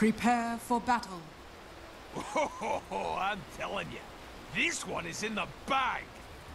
Prepare for battle. Oh, I'm telling you, this one is in the bag.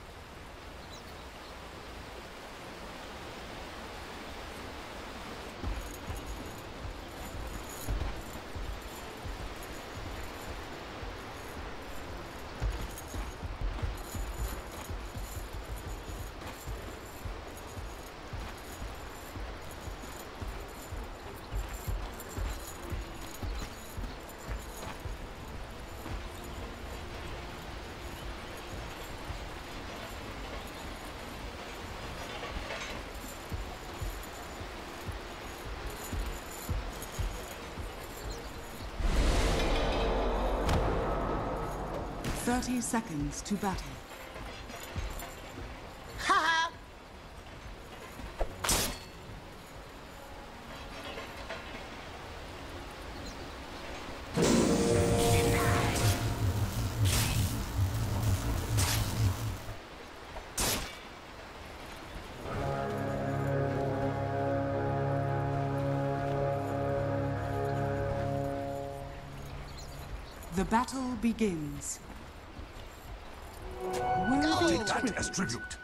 "30 seconds to battle. Ha! The battle begins. Take that as tribute.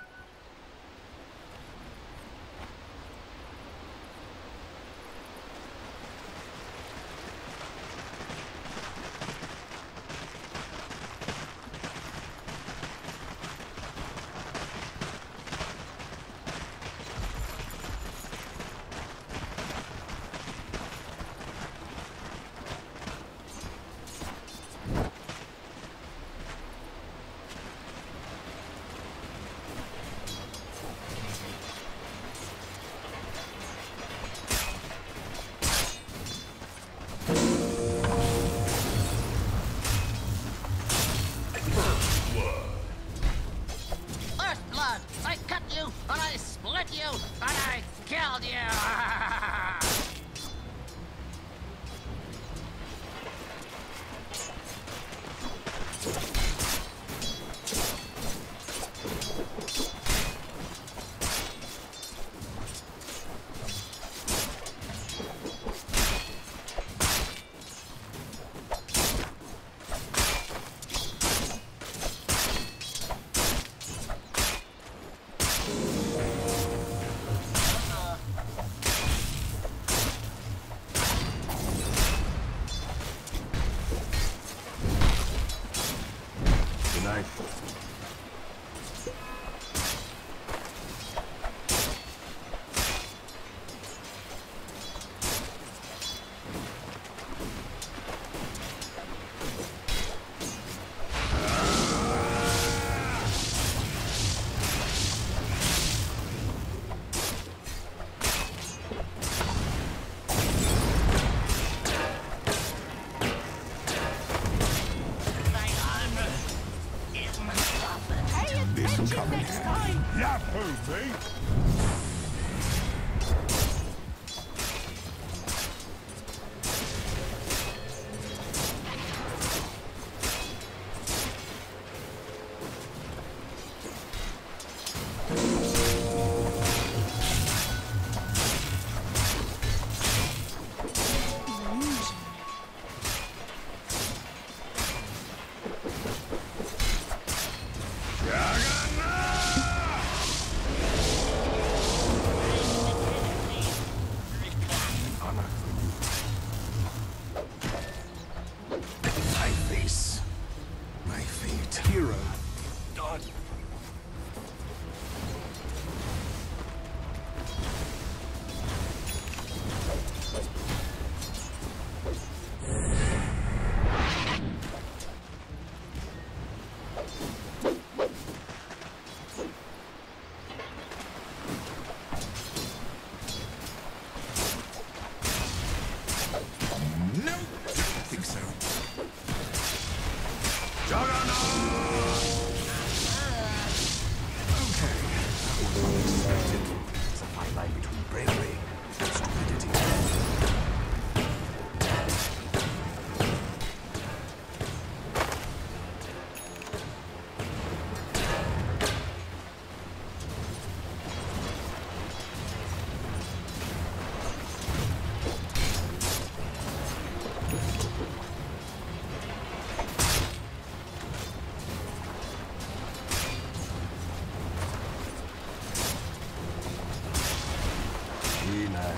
Denied.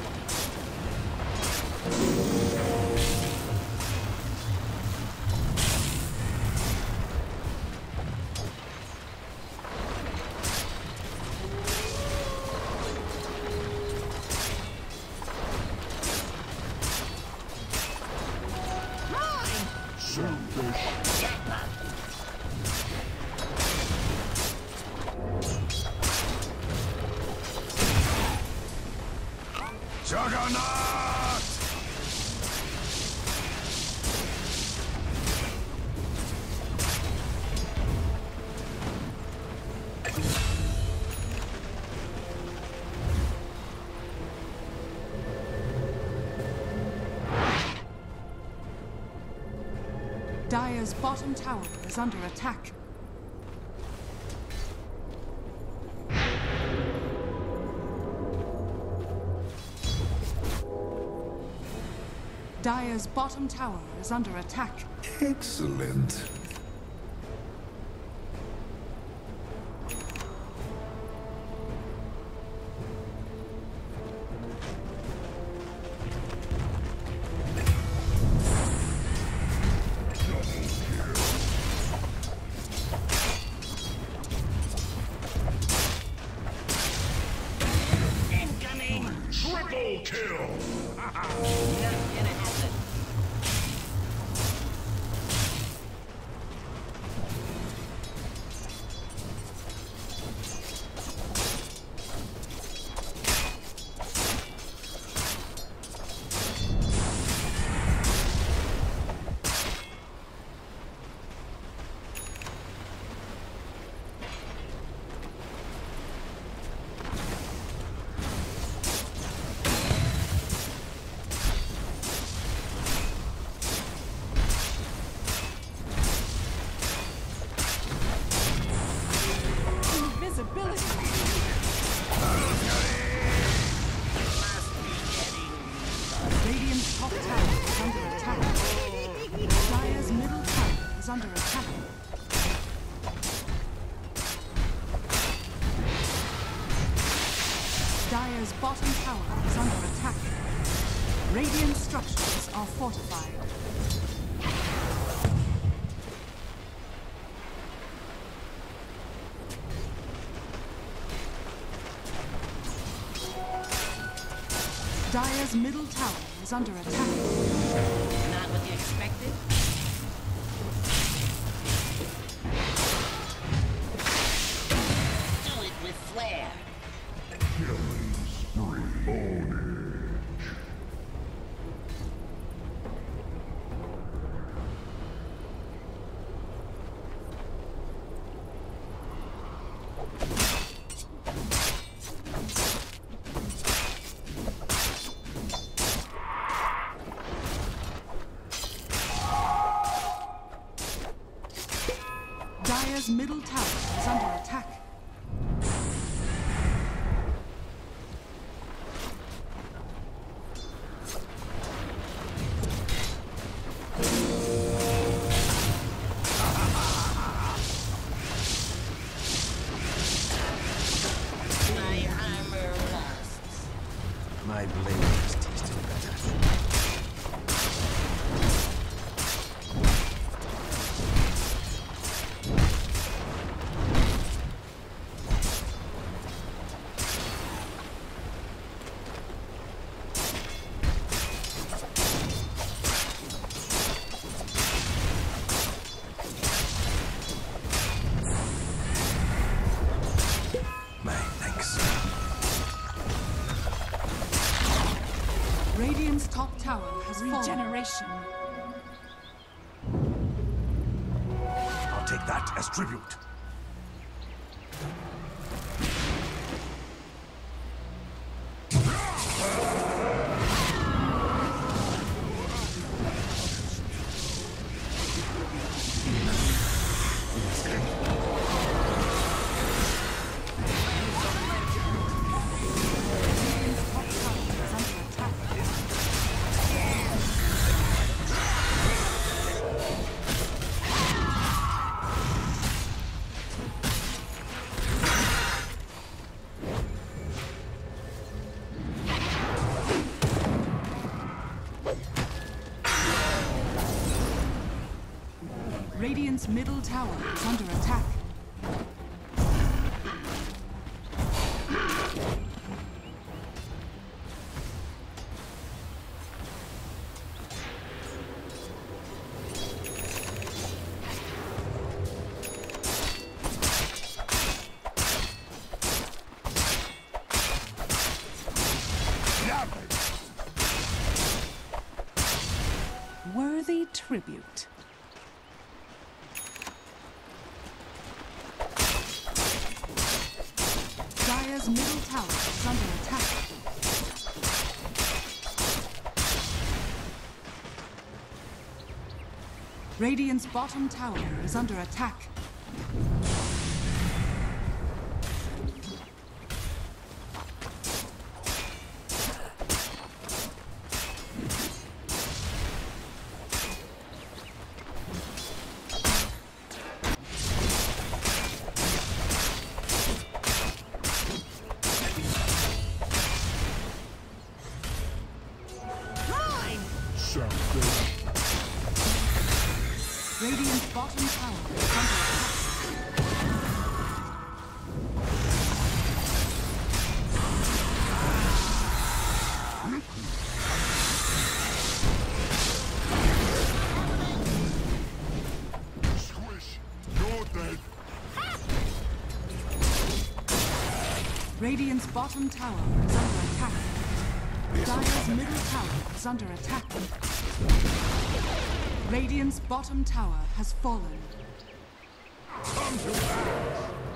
Juggernaut! Dire's bottom tower is under attack. Dire's bottom tower is under attack. Excellent. Triple kill! Radiant's top tower is under attack. Dire's middle tower is under attack. Dire's bottom tower is under attack. Radiant structures are fortified. Dire's middle tower is under attack. Not what you expected? Do it with flair. Dire's middle tower is under attack. My armor rusts. My blade has tasted better. Radiant's top tower has regeneration. I'll take that as tribute. Radiant's middle tower is under attack. Worthy tribute. Dire's middle tower is under attack. Radiant's bottom tower is under attack. Radiant's bottom tower is under attack. Squish! You're dead! Radiant's bottom tower is under attack. Dire's middle tower is under attack. Radiant's bottom tower has fallen. Come to battle!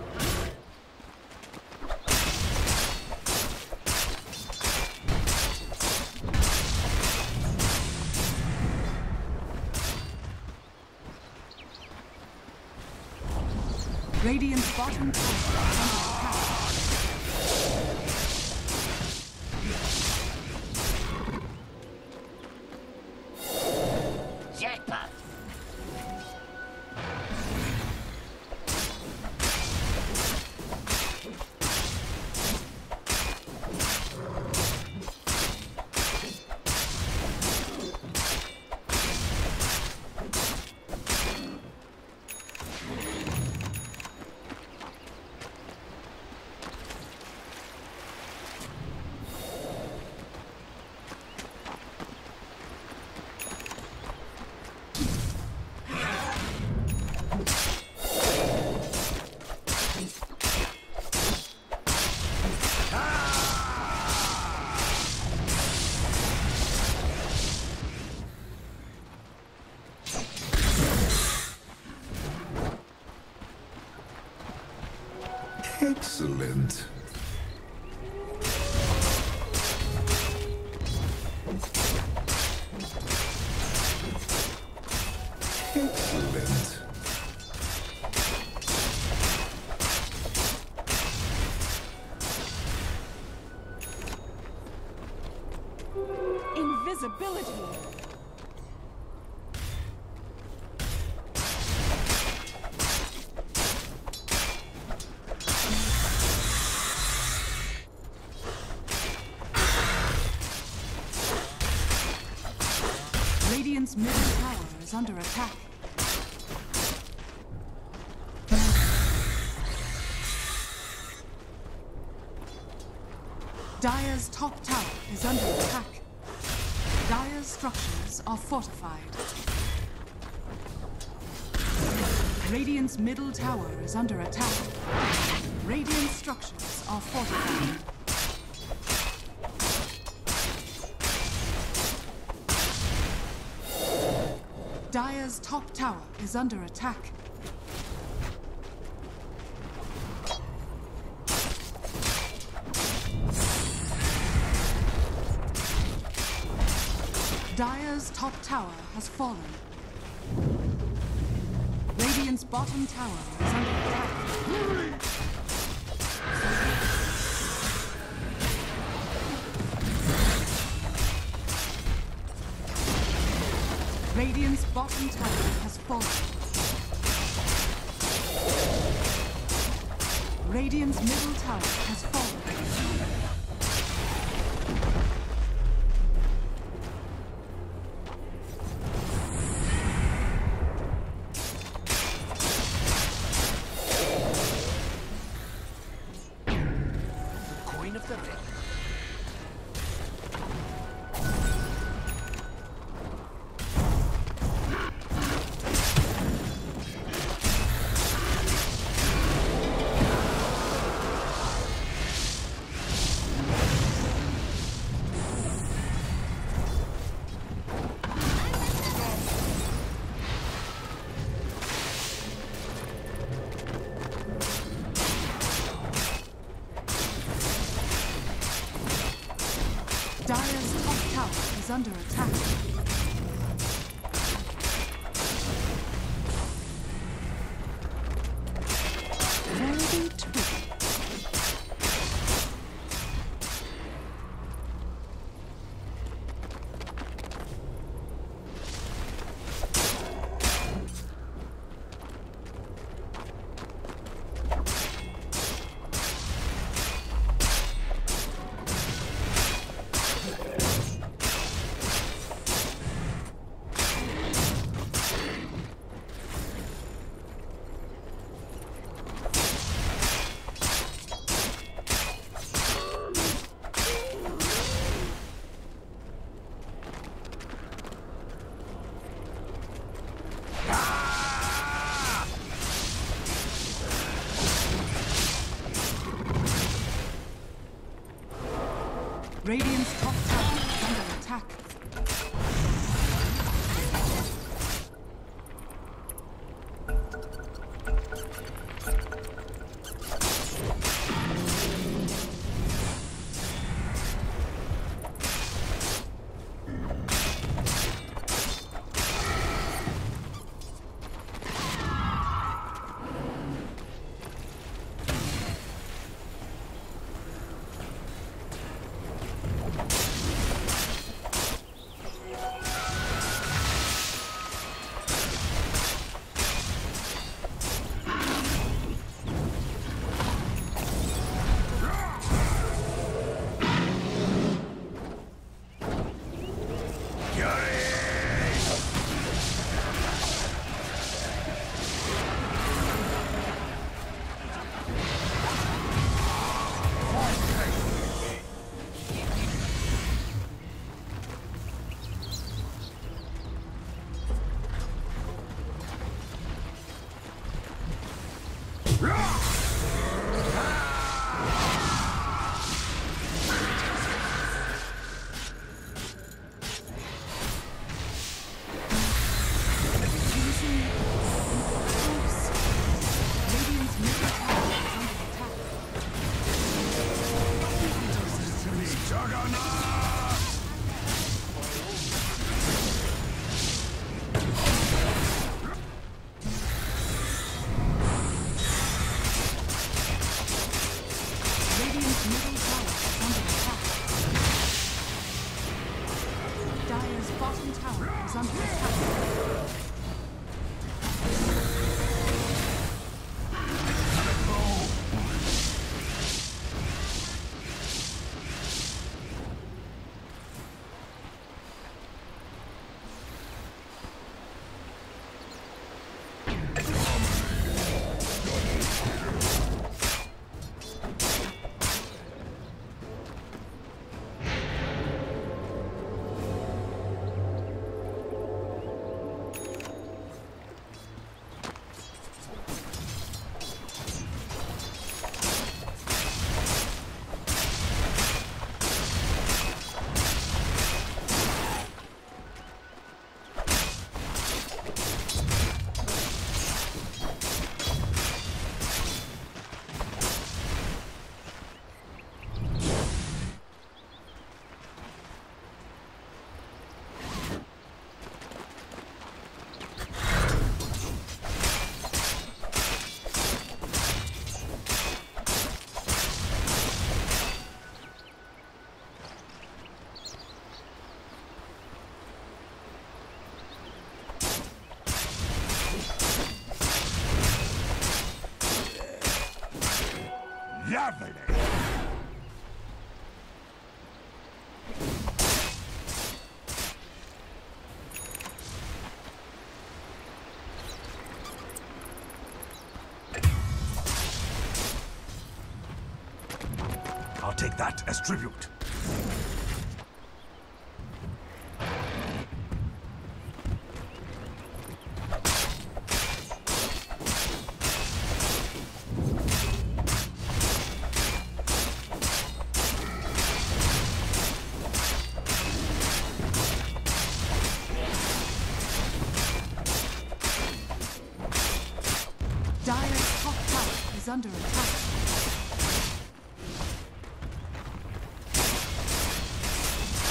Radiant's bottom tower is under attack. Jackpot! Excellent. Excellent. Invisibility. Radiant's middle tower is under attack. Dire's top tower is under attack. Dire's structures are fortified. Radiant's middle tower is under attack. Radiant structures are fortified. Dire's top tower is under attack. Dire's top tower has fallen. Radiant's bottom tower is under attack. Radiant's bottom tower has fallen. Radiant's middle tower has fallen. Dire's top tower is under attack. Worthy tweak. Radiant's top tower is under attack. Lovely! I'll take that as tribute. Dire's top tower is under attack.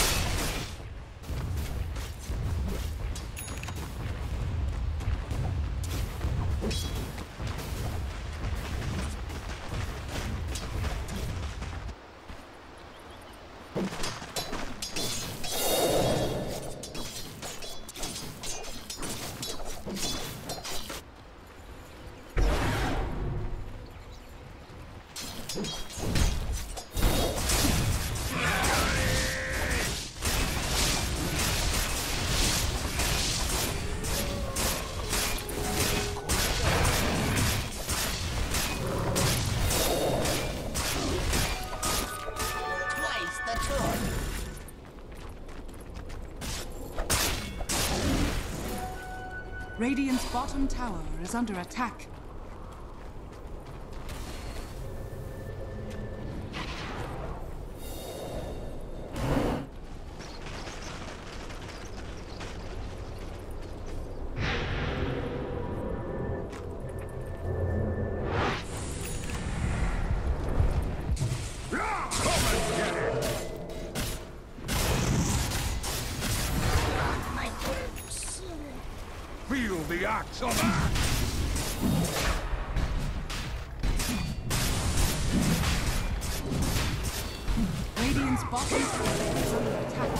the tour. Radiant's bottom tower is under attack. Feel the axe of axe! Radiant's bottom tower is under attack.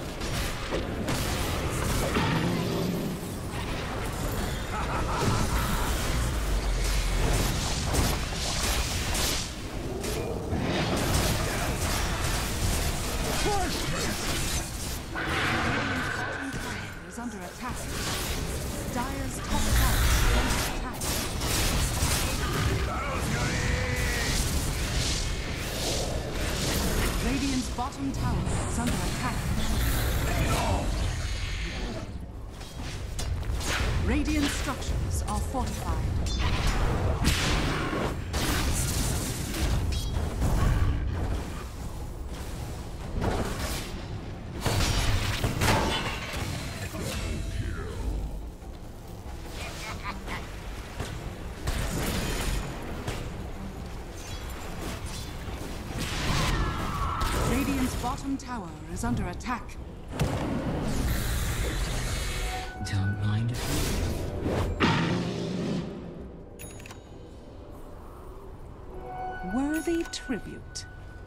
Is under attack. Dire's top tower is under attack. Radiant's bottom tower is under attack. Radiant structures are fortified. Radiant's bottom tower is under attack. Don't mind if Worthy tribute.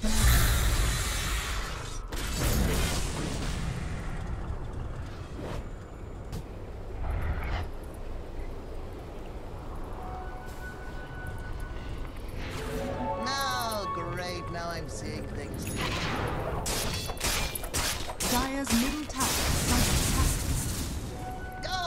No, great. Now I'm seeing things too. Dire's middle tower is under attack. Go!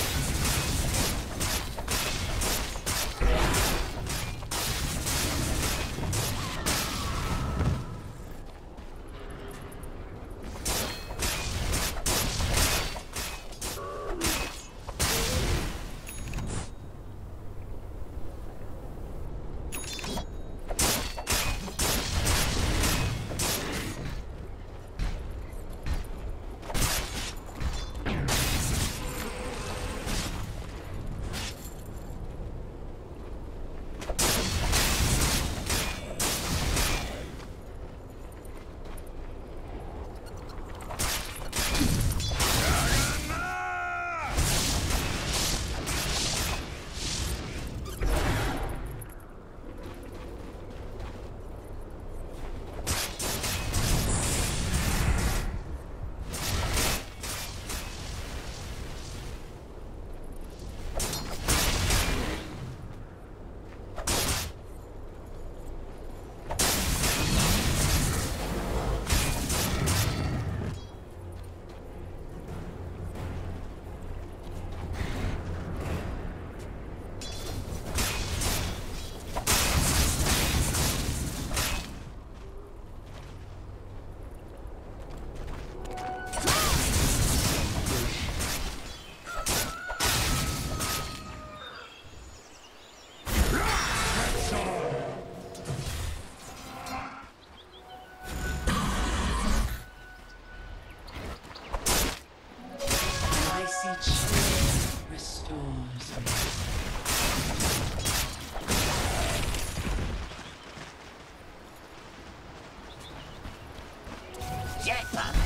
Jackpot!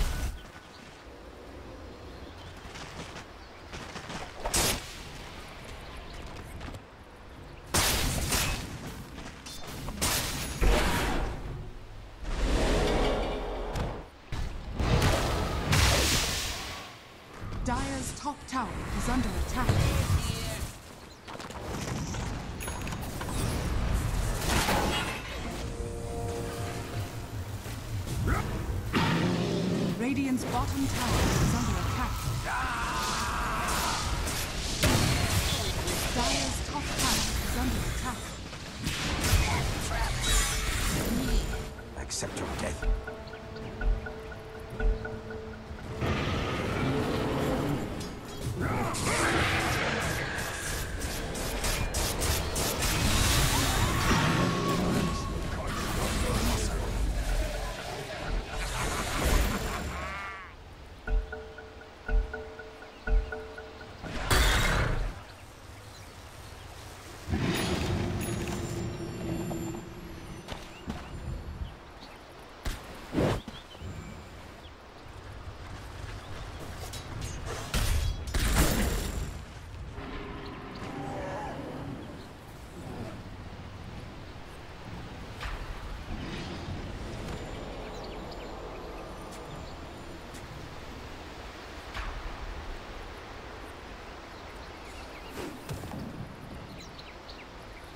Dire's top tower is under attack. Radiant's bottom tower is under attack. Dire's top tower is under attack. I accept your death.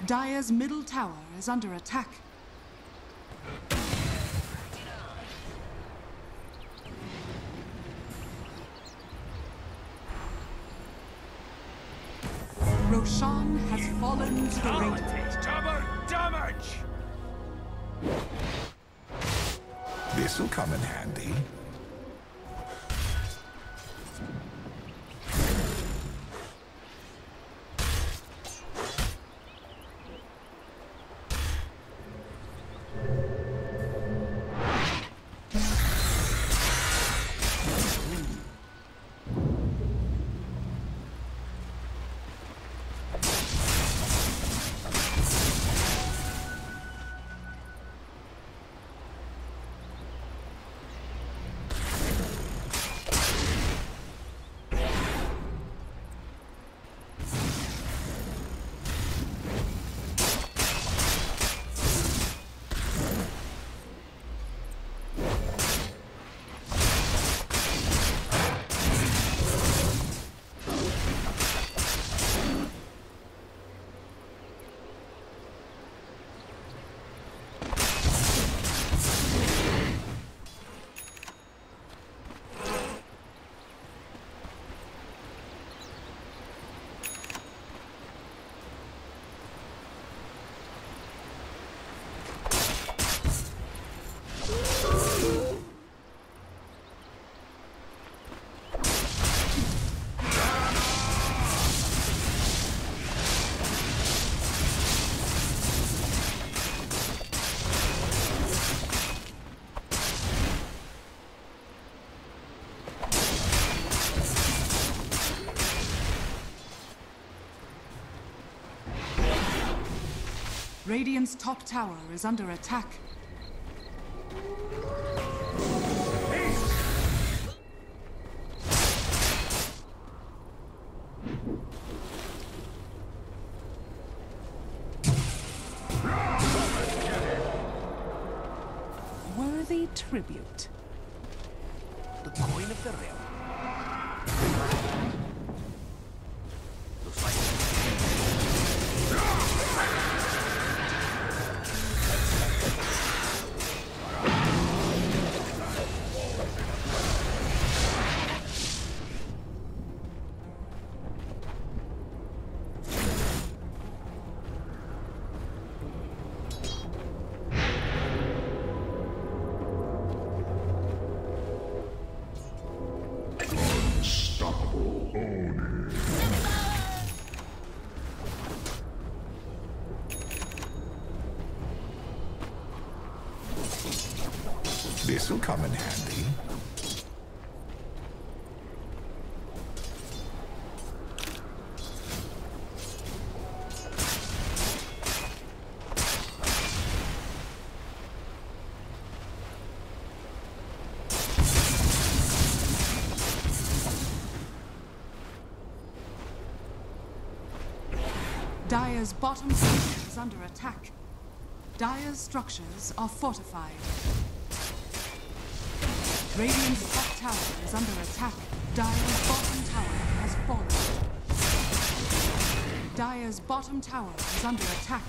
Dire's middle tower is under attack. Roshan has fallen to the Radiant. Double damage! This'll come in handy. Radiant's top tower is under attack. Worthy tribute. The coin of the realm. Looks like This'll come in handy. Dire's bottom tower is under attack. Dire's structures are fortified. Radiant's top tower is under attack. Dire's bottom tower has fallen. Dire's bottom tower is under attack.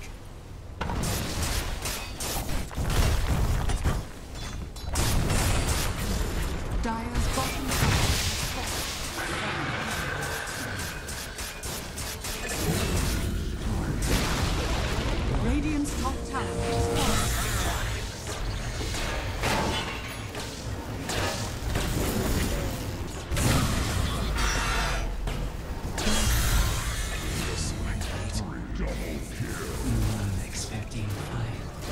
Dire's bottom tower has fallen. Radiant's top tower is fallen. Expecting fire.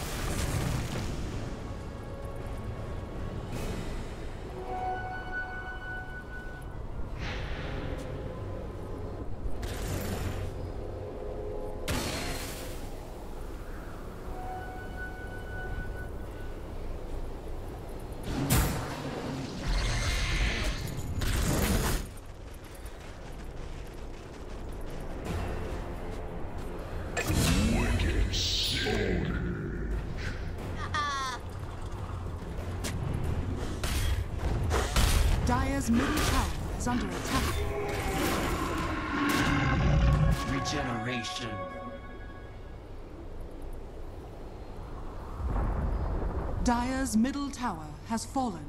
Dire's middle tower is under attack. Regeneration. Dire's middle tower has fallen.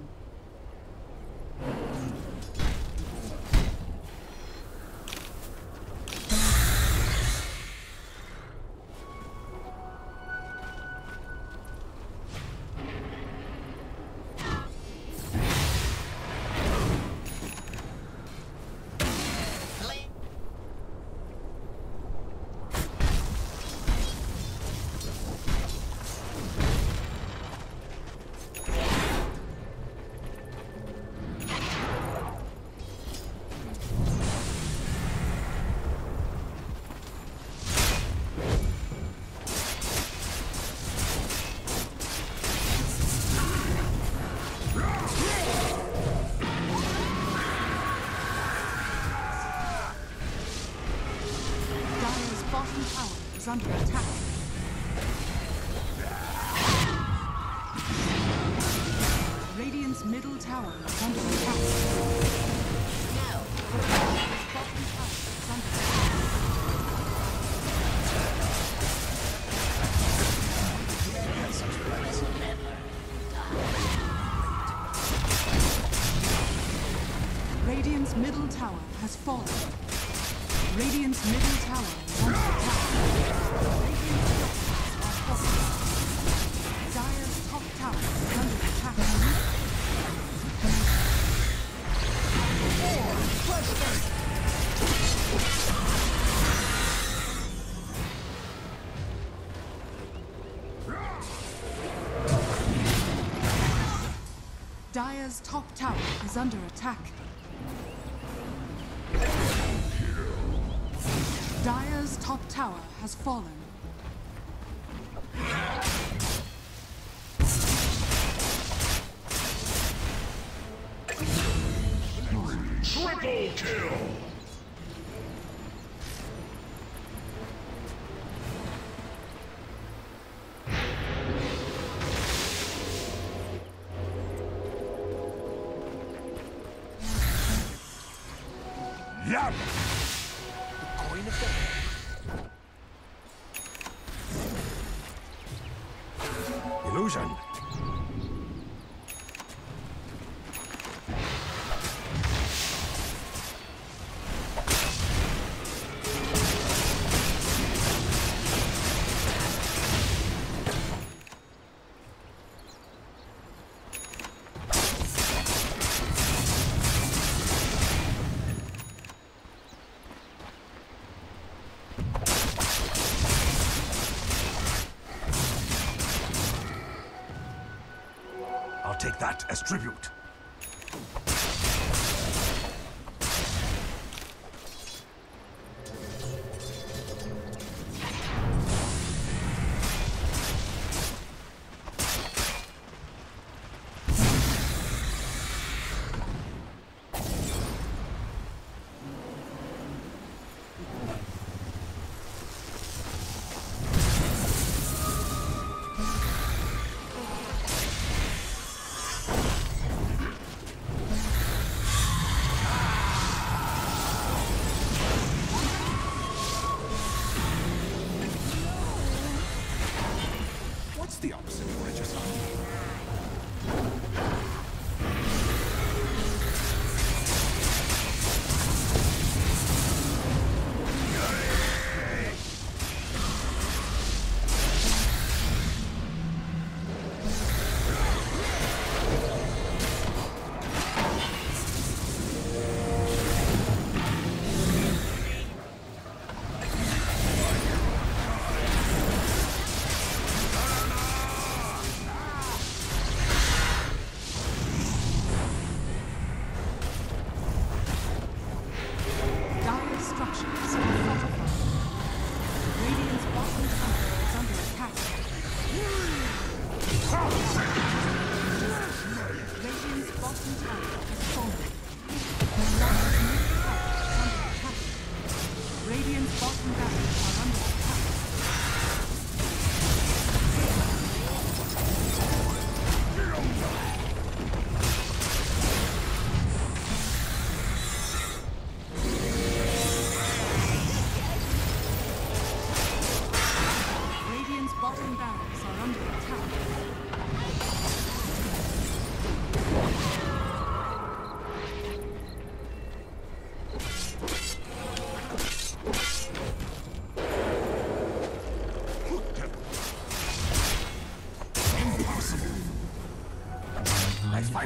Is under attack. Radiant's middle tower is under attack. Now, Dire's bottom tower is under attack. Radiant's middle tower has fallen. Radiant's middle tower is under attack. Dire's top tower is under attack. Dire's top tower is under attack. Dire's top tower has fallen. Triple kill! Yum! The coin of the realm. Illusion. I'll take that as tribute.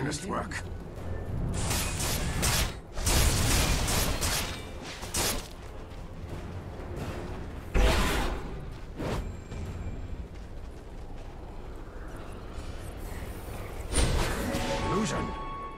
finest work. Illusion.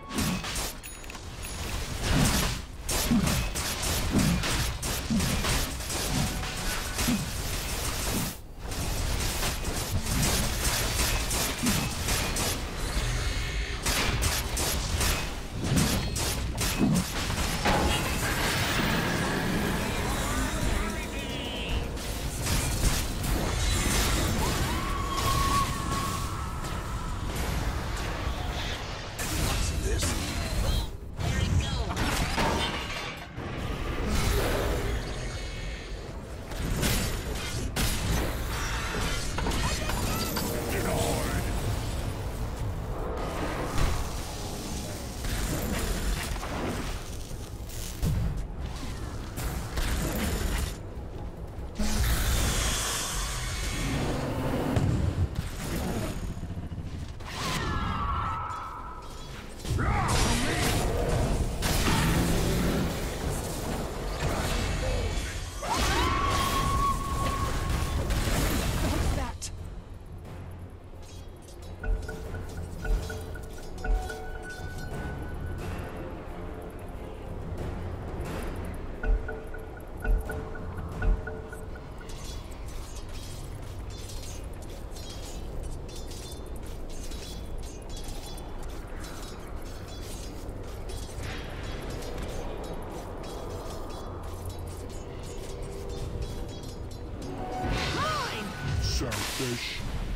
Selfish.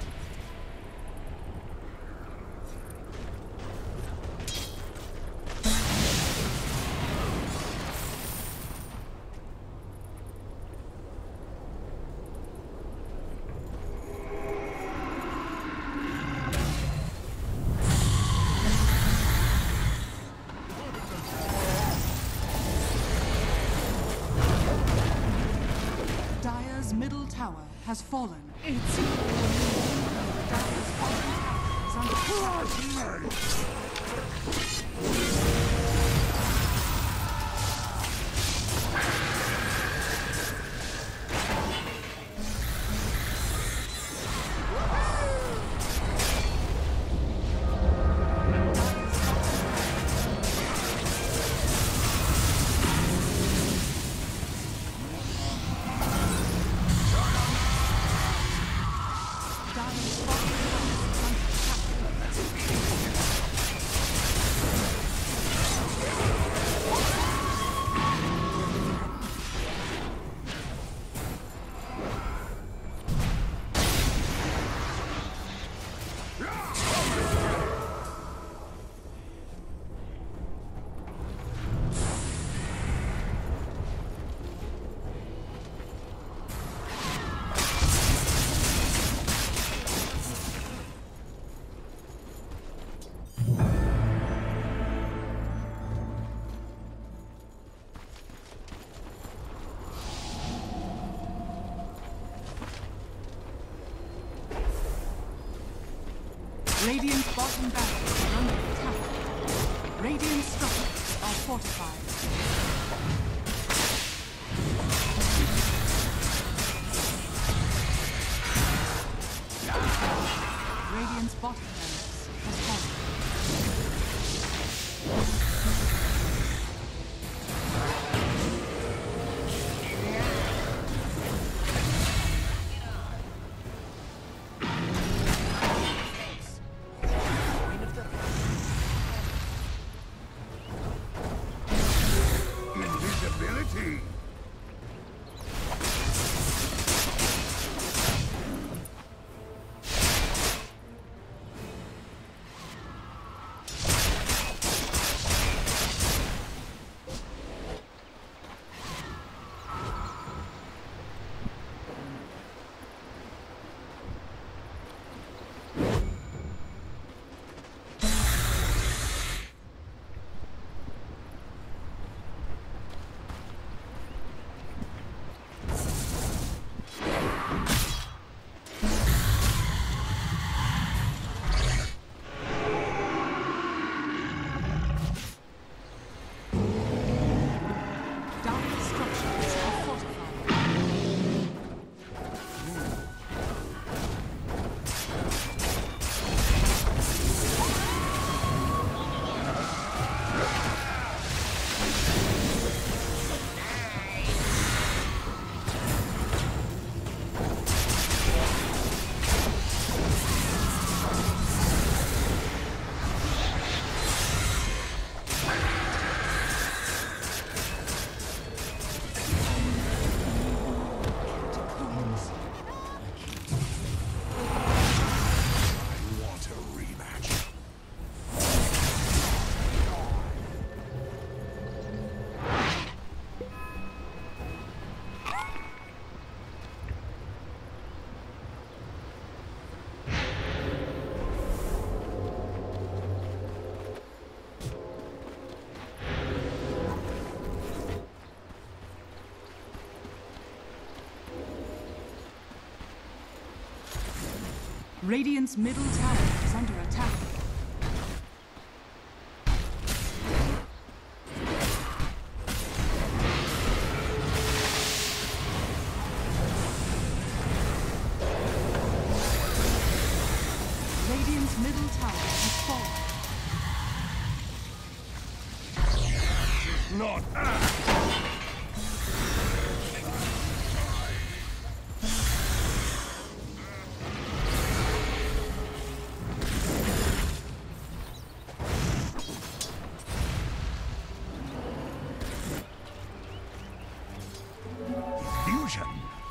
Dire's middle tower has fallen. It's Dire's bottom tower is under Radiant's bottom barracks are under attack. Radiant structures are fortified. Radiant's bottom barracks has fallen. Radiant's middle tower is under attack. Radiant's middle tower has fallen. Not Fusion.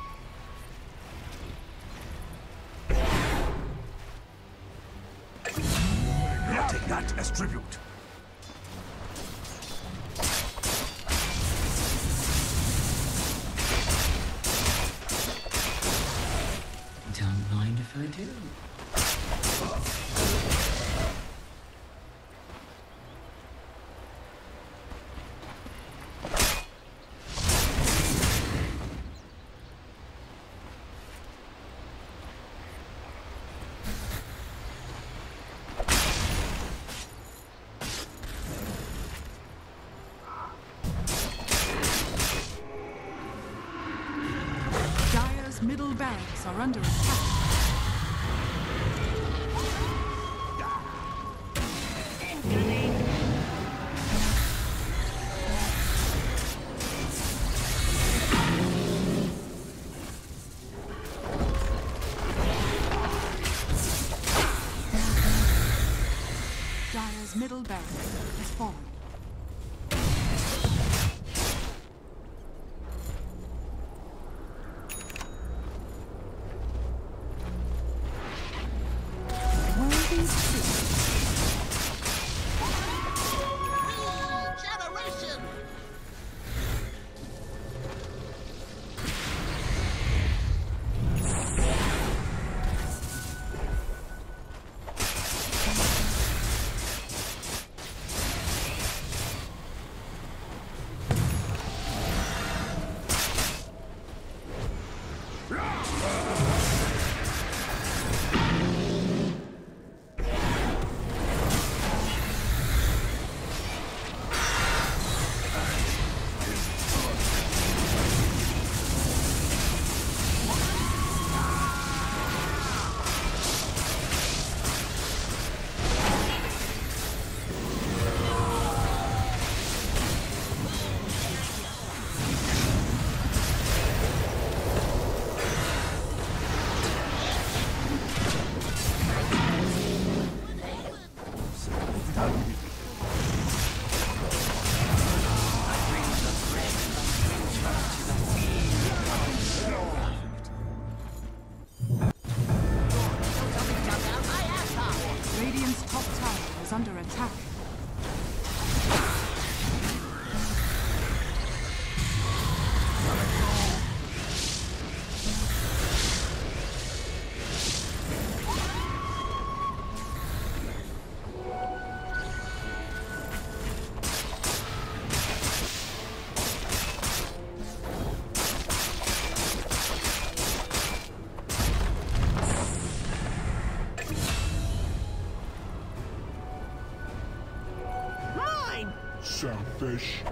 I'll take that as tribute. Don't mind if I do. Dire's middle barracks are under attack. Dire's middle barracks has fallen. Regeneration! Radiant's top tower is under attack. selfish.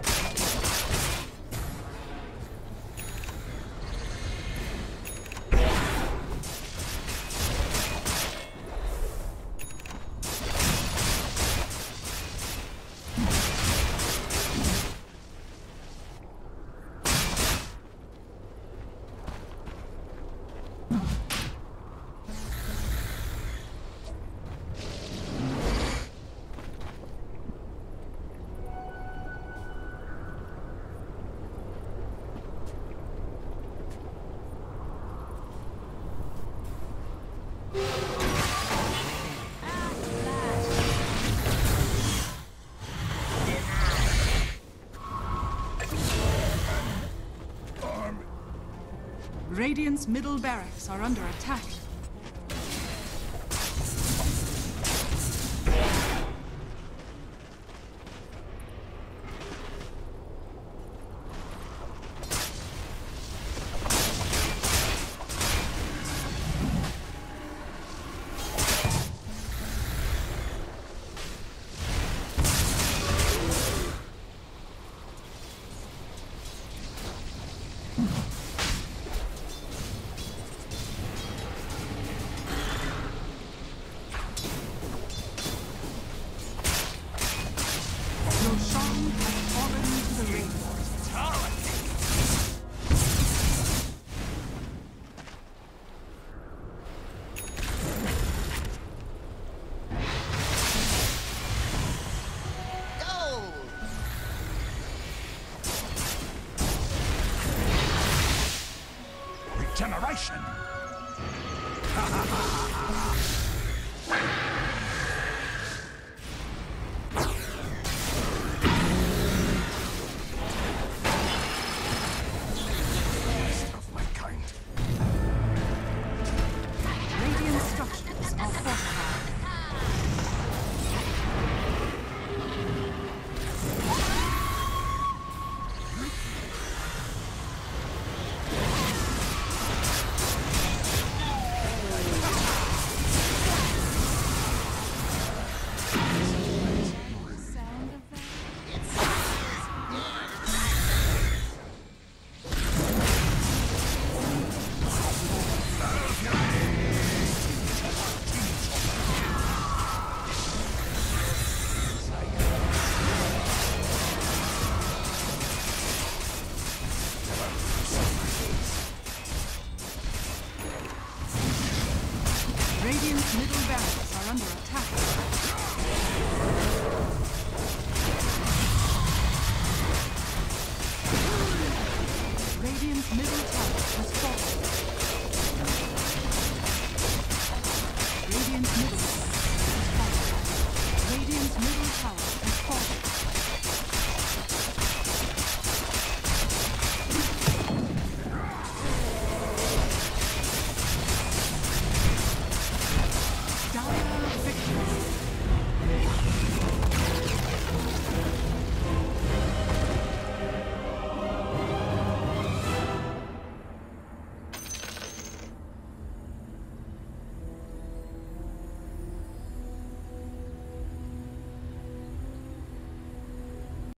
Radiant's middle barracks are under attack. Your song has fallen to the rainforest. Goal! Regeneration!